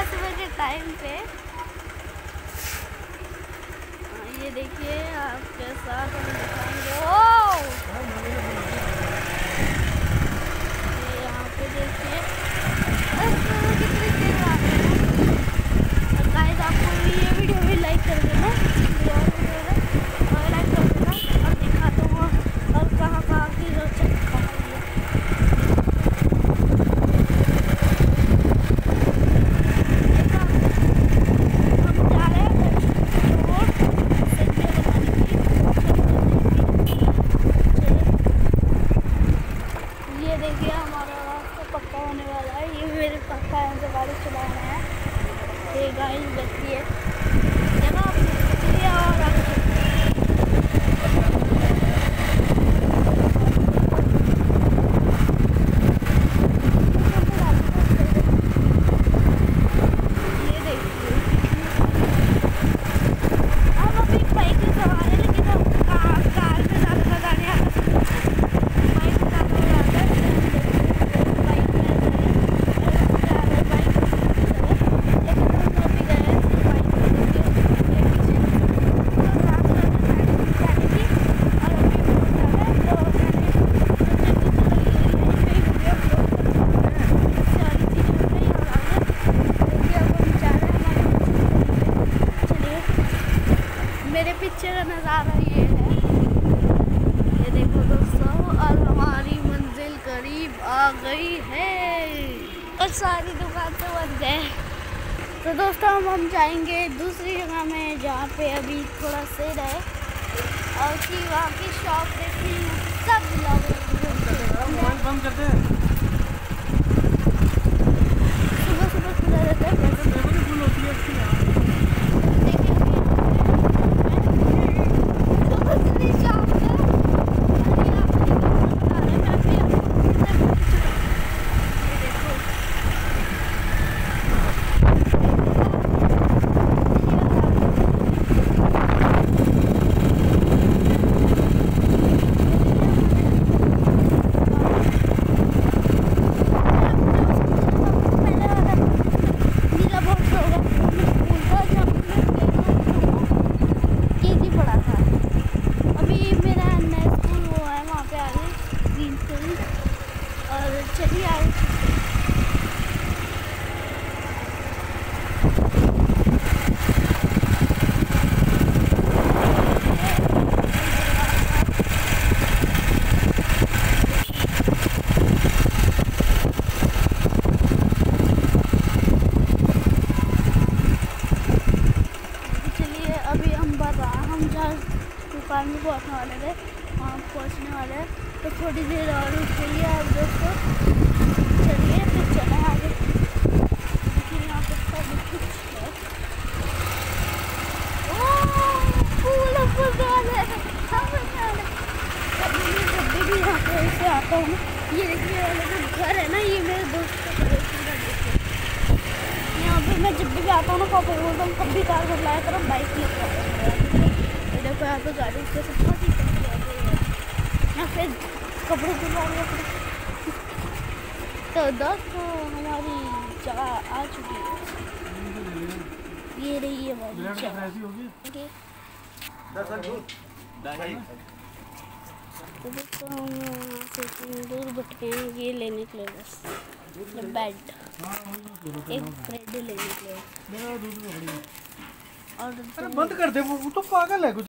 सुबह के टाइम पे। ये देखिए आपके साथ हम दिखाएंगे। ये यहाँ पे देखिए कितनी देर आ गए हैं। और गाइस आपको ये वीडियो भी लाइक कर देना और लाइक कर देना और दिखा दूँगा और कहाँ की रोचक खबर है। ये देखिए हमारा रास्ता पक्का होने वाला है। ये मेरे पापा यहाँ से गाड़ी चला रहे हैं। ये गाइस देखिए जगह और मेरे पीछे का नज़ारा ये है। ये देखो दोस्तों और हमारी मंजिल करीब आ गई है और सारी दुकान तो बंद गए। तो दोस्तों हम जाएंगे दूसरी जगह में जहाँ पे अभी थोड़ा सेल है और कि वहाँ की शॉप देखी सब लोग बंद करते हैं। सुबह सुबह खुला रहता है। और चलिए आगे चलिए अभी हम जहाँ दुकान में पहुँचने वाले थे वहाँ पहुँचने वाले हैं। तो थोड़ी देर और रुकिए आप दोस्तों। चलिए फिर चले आगे। देखिए यहाँ पे सब कुछ है। जब भी यहाँ पे ऐसे आता हूँ ये देखिए वाला जो घर है ना ये मेरे दोस्त का घर है। यहाँ पे मैं जब भी आता हूँ ना पापा बोलता हूँ कभी कार घर लाया करो बाइक लेकर आता हूँ। देखो यहाँ पे गाड़ी से बहुत ही यहाँ पे कपड़े धुलवा रहे। तो दोस्तों हमारी जगह आ चुकी है। ये रही है हमारी जगह। तो दोस्तों हम यहाँ से दूर भटके हैं ये लेने के लिए बस बेड एक ब्रेड लेने के लिए। और बंद कर दे वो तो पागल है कुछ।